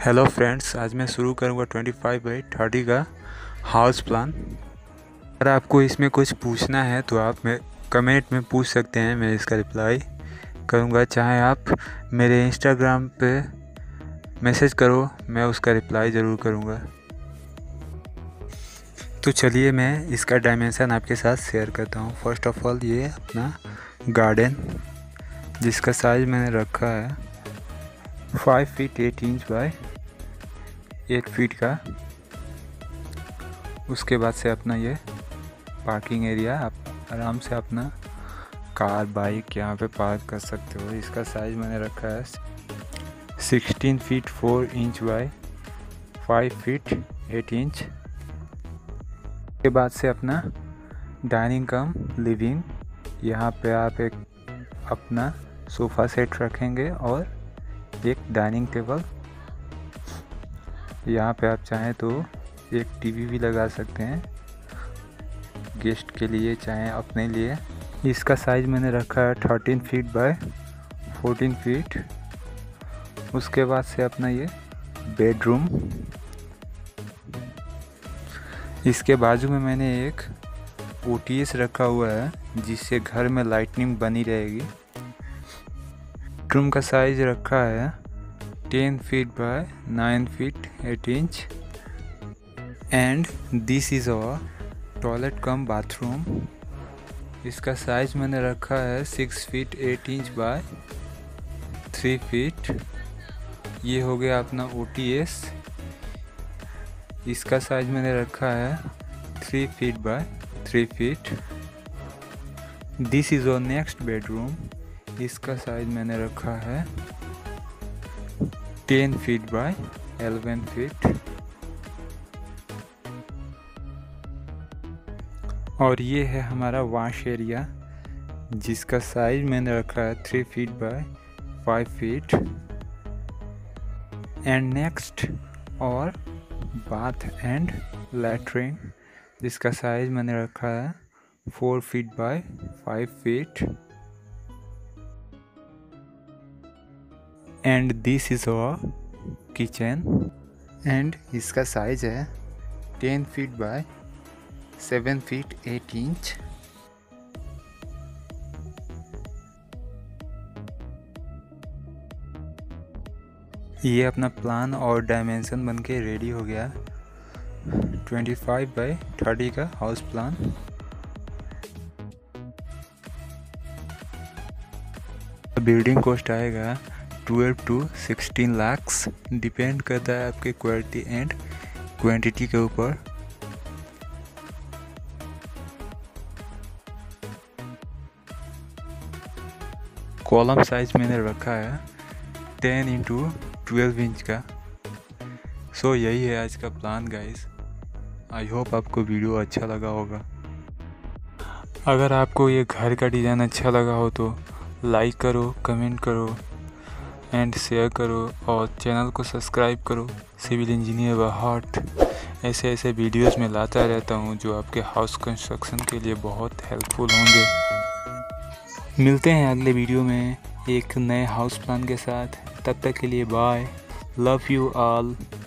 Hello friends, आज मैं शुरू करूँगा 25/30 का हाउस प्लान। अगर आपको इसमें कुछ पूछना है तो आप कमेंट में पूछ सकते हैं, मैं इसका रिप्लाई करूँगा। चाहे आप मेरे इंस्टाग्राम पे मैसेज करो, मैं उसका रिप्लाई ज़रूर करूँगा। तो चलिए मैं इसका डायमेंशन आपके साथ शेयर करता हूँ। फर्स्ट ऑफ ऑल ये अपना गार्डन, जिसका साइज़ मैंने रखा है 5 फीट 8 इंच बाय 8 फीट का। उसके बाद से अपना ये पार्किंग एरिया, आप आराम से अपना कार बाइक यहाँ पे पार्क कर सकते हो। इसका साइज़ मैंने रखा है 16 feet 4 inch by 5 feet 8 inch. के बाद से अपना डाइनिंग कम लिविंग, यहाँ पे आप एक अपना सोफ़ा सेट रखेंगे और एक डाइनिंग टेबल। यहाँ पे आप चाहें तो एक टीवी भी लगा सकते हैं गेस्ट के लिए, चाहे अपने लिए। इसका साइज़ मैंने रखा है 13 फीट बाय 14 फीट। उसके बाद से अपना ये बेडरूम, इसके बाजू में मैंने एक OTS रखा हुआ है जिससे घर में लाइटनिंग बनी रहेगी। बेडरूम का साइज़ रखा है 10 feet by 9 feet 8 inch. And this is our toilet cum bathroom. इसका साइज़ मैंने रखा है 6 फीट 8 इंच बाय 3 फीट। ये हो गया अपना OTS। इसका साइज़ मैंने रखा है 3 feet by 3 feet. This is our next bedroom. इसका साइज़ मैंने रखा है 10 फीट बाय 11 फीट। और ये है हमारा वॉश एरिया, जिसका साइज़ मैंने रखा है 3 feet by 5 feet. And next और बाथ एंड लैट्रिन, जिसका साइज़ मैंने रखा है 4 feet by 5 feet. And this is our kitchen, and इसका साइज़ है 10 फीट बाय 7 फीट 8 इंच। ये अपना प्लान और डायमेंशन बनके रेडी हो गया 25/30 का हाउस प्लान। बिल्डिंग कॉस्ट आएगा 12 to 16 लाख्स, डिपेंड करता है आपके क्वालिटी एंड क्वांटिटी के ऊपर। कॉलम साइज मैंने रखा है 10x12 इंच का। सो यही है आज का प्लान गाइस। आई होप आपको वीडियो अच्छा लगा होगा। अगर आपको ये घर का डिज़ाइन अच्छा लगा हो तो लाइक करो, कमेंट करो एंड शेयर करो, और चैनल को सब्सक्राइब करो। सिविल इंजीनियर बाय हार्ट, ऐसे वीडियोस में लाता रहता हूँ जो आपके हाउस कंस्ट्रक्शन के लिए बहुत हेल्पफुल होंगे। मिलते हैं अगले वीडियो में एक नए हाउस प्लान के साथ। तब तक के लिए बाय, लव यू ऑल।